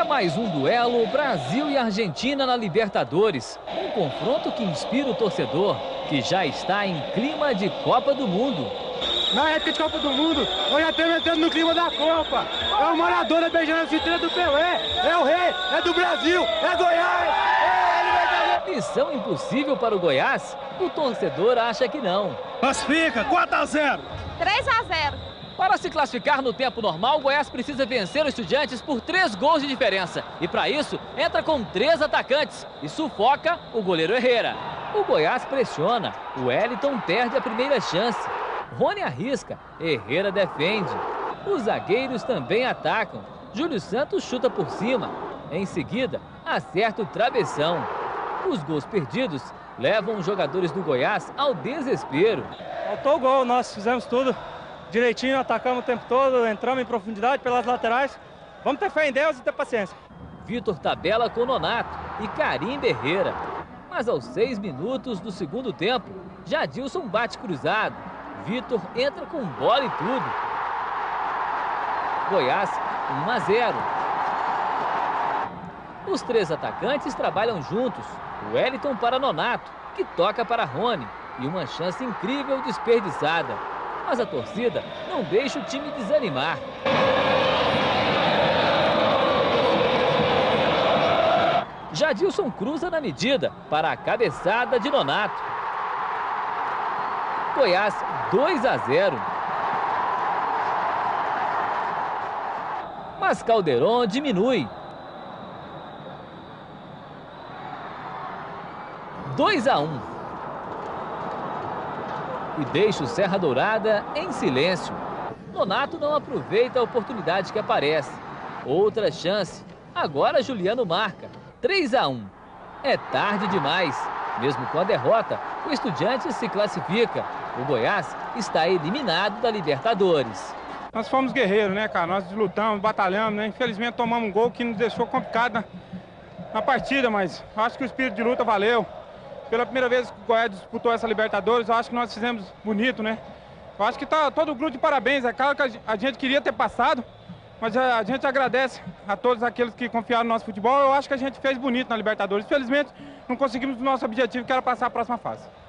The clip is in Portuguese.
Mais um duelo, Brasil e Argentina na Libertadores. Um confronto que inspira o torcedor, que já está em clima de Copa do Mundo. Na época de Copa do Mundo, nós já estamos entrando no clima da Copa. É o Maradona beijando a cintura do Pelé, é o rei, é do Brasil, é Goiás, é Libertadores. Missão impossível para o Goiás? O torcedor acha que não. Classifica, 4-0. 3-0. Para se classificar no tempo normal, o Goiás precisa vencer os Estudiantes por 3 gols de diferença. E para isso, entra com 3 atacantes e sufoca o goleiro Herrera. O Goiás pressiona, o Wellington perde a primeira chance. Rony arrisca, Herrera defende. Os zagueiros também atacam. Júlio Santos chuta por cima. Em seguida, acerta o travessão. Os gols perdidos levam os jogadores do Goiás ao desespero. Faltou o gol, nós fizemos tudo direitinho, atacamos o tempo todo, entramos em profundidade pelas laterais. Vamos ter fé em Deus e ter paciência. Vitor tabela com Nonato e Carimba Herrera. Mas aos 6 minutos do segundo tempo, Jadilson bate cruzado. Vitor entra com bola e tudo. Goiás 1-0. Os 3 atacantes trabalham juntos. Wellington para Nonato, que toca para Rony. E uma chance incrível desperdiçada. Mas a torcida não deixa o time desanimar. Jadilson cruza na medida para a cabeçada de Nonato. Goiás 2-0. Mas Calderon diminui. 2-1. E deixa o Serra Dourada em silêncio. Nonato não aproveita a oportunidade que aparece. Outra chance. Agora Juliano marca. 3-1. É tarde demais. Mesmo com a derrota, o Estudiantes se classifica. O Goiás está eliminado da Libertadores. Nós fomos guerreiros, né, cara? Nós lutamos, batalhamos, né? Infelizmente tomamos um gol que nos deixou complicado na partida, mas acho que o espírito de luta valeu. Pela primeira vez que o Goiás disputou essa Libertadores, eu acho que nós fizemos bonito, né? Eu acho que tá todo o grupo de parabéns. É claro que a gente queria ter passado, mas a gente agradece a todos aqueles que confiaram no nosso futebol. Eu acho que a gente fez bonito na Libertadores. Infelizmente, não conseguimos o nosso objetivo, que era passar a próxima fase.